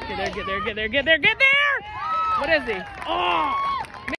Get there, get there, get there, get there, get there! What is he? Oh!